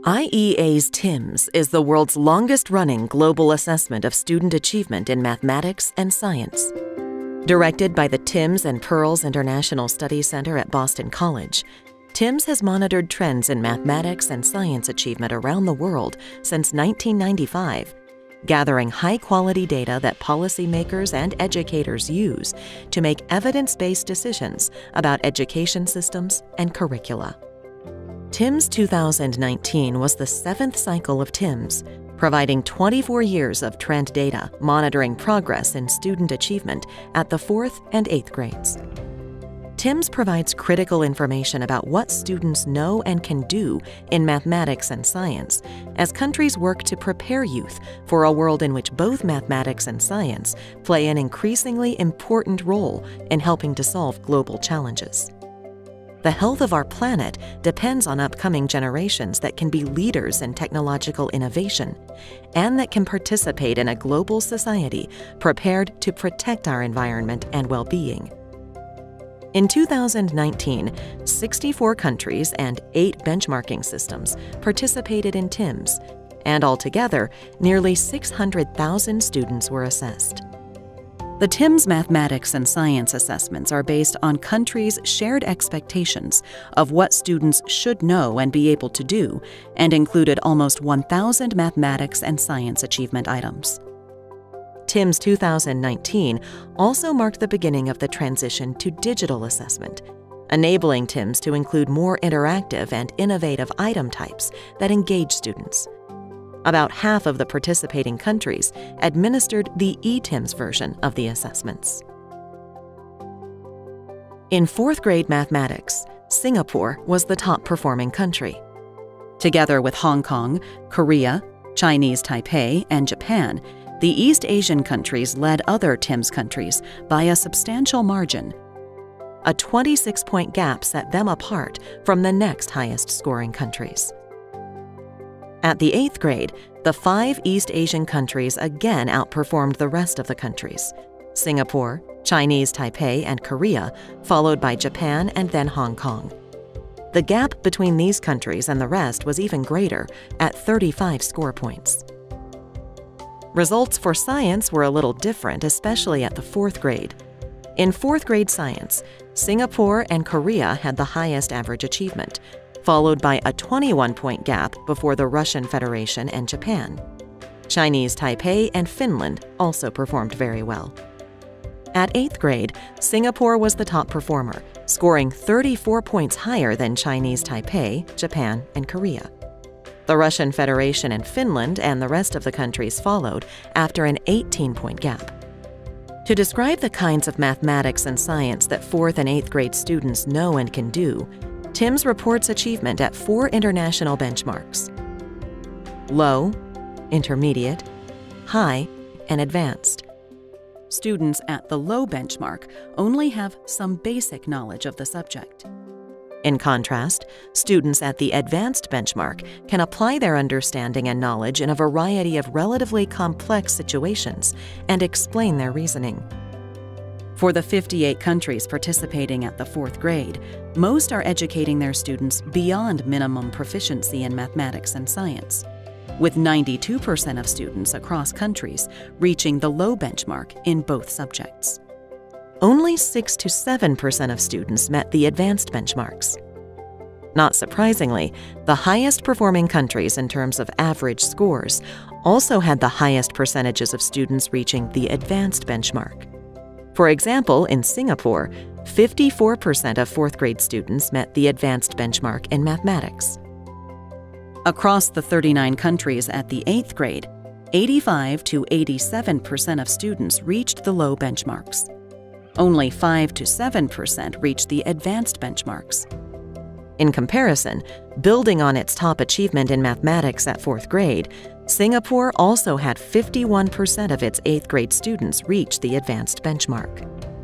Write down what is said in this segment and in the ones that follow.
IEA's TIMSS is the world's longest-running global assessment of student achievement in mathematics and science. Directed by the TIMSS and PIRLS International Studies Center at Boston College, TIMSS has monitored trends in mathematics and science achievement around the world since 1995, gathering high-quality data that policymakers and educators use to make evidence-based decisions about education systems and curricula. TIMSS 2019 was the 7th cycle of TIMSS, providing 24 years of trend data monitoring progress in student achievement at the 4th and 8th grades. TIMSS provides critical information about what students know and can do in mathematics and science as countries work to prepare youth for a world in which both mathematics and science play an increasingly important role in helping to solve global challenges. The health of our planet depends on upcoming generations that can be leaders in technological innovation and that can participate in a global society prepared to protect our environment and well-being. In 2019, 64 countries and 8 benchmarking systems participated in TIMSS, and altogether, nearly 600,000 students were assessed. The TIMSS mathematics and science assessments are based on countries' shared expectations of what students should know and be able to do, and included almost 1,000 mathematics and science achievement items. TIMSS 2019 also marked the beginning of the transition to digital assessment, enabling TIMSS to include more interactive and innovative item types that engage students. About half of the participating countries administered the eTIMSS version of the assessments. In 4th grade mathematics, Singapore was the top-performing country. Together with Hong Kong, Korea, Chinese Taipei, and Japan, the East Asian countries led other TIMSS countries by a substantial margin. A 26-point gap set them apart from the next highest-scoring countries. At the 8th grade, the 5 East Asian countries again outperformed the rest of the countries: Singapore, Chinese Taipei, and Korea, followed by Japan and then Hong Kong. The gap between these countries and the rest was even greater, at 35 score points. Results for science were a little different, especially at the 4th grade. In 4th grade science, Singapore and Korea had the highest average achievement, followed by a 21-point gap before the Russian Federation and Japan. Chinese Taipei and Finland also performed very well. At 8th grade, Singapore was the top performer, scoring 34 points higher than Chinese Taipei, Japan, and Korea. The Russian Federation and Finland and the rest of the countries followed after an 18-point gap. To describe the kinds of mathematics and science that 4th and 8th grade students know and can do, TIMSS reports achievement at 4 international benchmarks: low, intermediate, high, and advanced. Students at the low benchmark only have some basic knowledge of the subject. In contrast, students at the advanced benchmark can apply their understanding and knowledge in a variety of relatively complex situations and explain their reasoning. For the 58 countries participating at the 4th grade, most are educating their students beyond minimum proficiency in mathematics and science, with 92% of students across countries reaching the low benchmark in both subjects. Only 6 to 7% of students met the advanced benchmarks. Not surprisingly, the highest performing countries in terms of average scores also had the highest percentages of students reaching the advanced benchmark. For example, in Singapore, 54% of 4th grade students met the advanced benchmark in mathematics. Across the 39 countries at the 8th grade, 85 to 87% of students reached the low benchmarks. Only 5 to 7% reached the advanced benchmarks. In comparison, building on its top achievement in mathematics at 4th grade, Singapore also had 51% of its 8th grade students reach the advanced benchmark.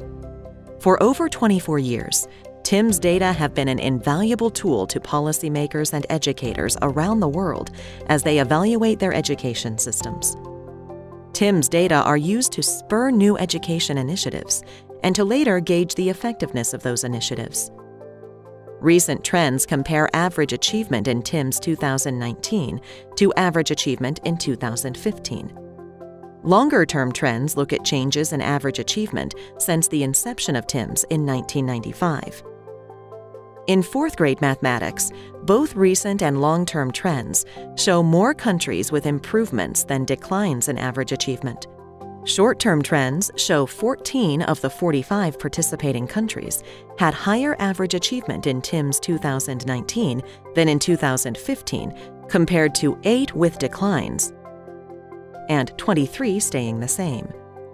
For over 24 years, TIMSS data have been an invaluable tool to policymakers and educators around the world as they evaluate their education systems. TIMSS data are used to spur new education initiatives and to later gauge the effectiveness of those initiatives. Recent trends compare average achievement in TIMSS 2019 to average achievement in 2015. Longer-term trends look at changes in average achievement since the inception of TIMSS in 1995. In fourth grade mathematics, both recent and long-term trends show more countries with improvements than declines in average achievement. Short-term trends show 14 of the 45 participating countries had higher average achievement in TIMSS 2019 than in 2015, compared to 8 with declines and 23 staying the same.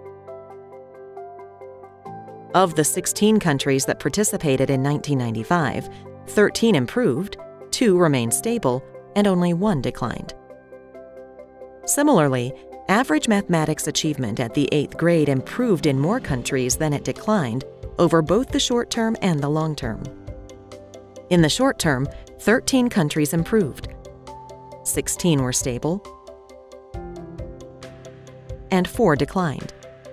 Of the 16 countries that participated in 1995, 13 improved, 2 remained stable, and only 1 declined. Similarly, average mathematics achievement at the 8th grade improved in more countries than it declined over both the short term and the long term. In the short term, 13 countries improved, 16 were stable, and 4 declined.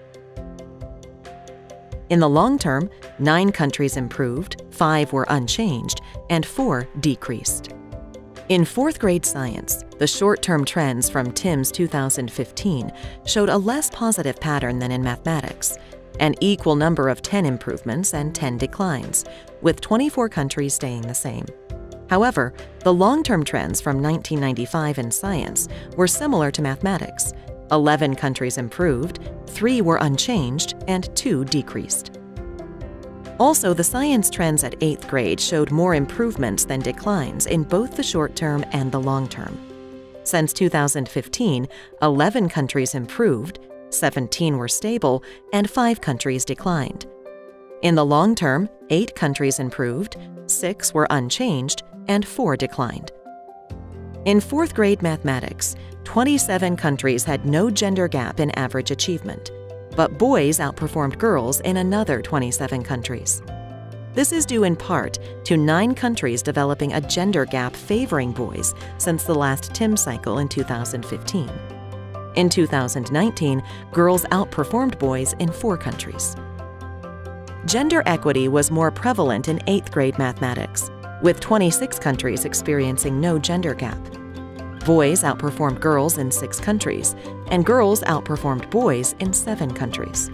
In the long term, 9 countries improved, 5 were unchanged, and 4 decreased. In fourth grade science, the short-term trends from TIMSS 2015 showed a less positive pattern than in mathematics, an equal number of 10 improvements and 10 declines, with 24 countries staying the same. However, the long-term trends from 1995 in science were similar to mathematics. 11 countries improved, 3 were unchanged, and 2 decreased. Also, the science trends at 8th grade showed more improvements than declines in both the short term and the long term. Since 2015, 11 countries improved, 17 were stable, and 5 countries declined. In the long term, 8 countries improved, 6 were unchanged, and 4 declined. In fourth grade mathematics, 27 countries had no gender gap in average achievement, but boys outperformed girls in another 27 countries. This is due in part to 9 countries developing a gender gap favoring boys since the last TIMSS cycle in 2015. In 2019, girls outperformed boys in 4 countries. Gender equity was more prevalent in 8th grade mathematics, with 26 countries experiencing no gender gap. Boys outperformed girls in 6 countries, and girls outperformed boys in 7 countries.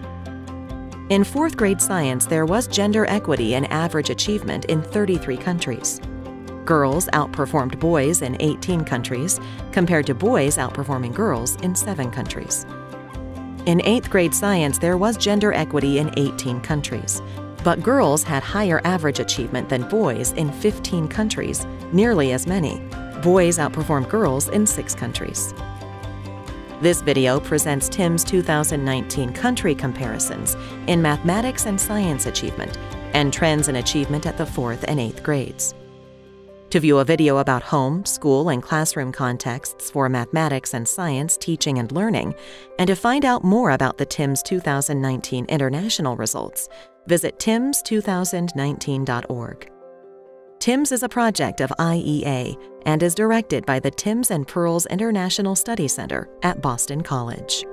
In fourth grade science, there was gender equity in average achievement in 33 countries. Girls outperformed boys in 18 countries, compared to boys outperforming girls in 7 countries. In 8th grade science, there was gender equity in 18 countries, but girls had higher average achievement than boys in 15 countries, nearly as many. Boys outperformed girls in 6 countries. This video presents TIMSS 2019 country comparisons in mathematics and science achievement and trends in achievement at the 4th and 8th grades. To view a video about home, school, and classroom contexts for mathematics and science teaching and learning, and to find out more about the TIMSS 2019 international results, visit tims2019.org. TIMSS is a project of IEA and is directed by the TIMSS and PIRLS International Study Center at Boston College.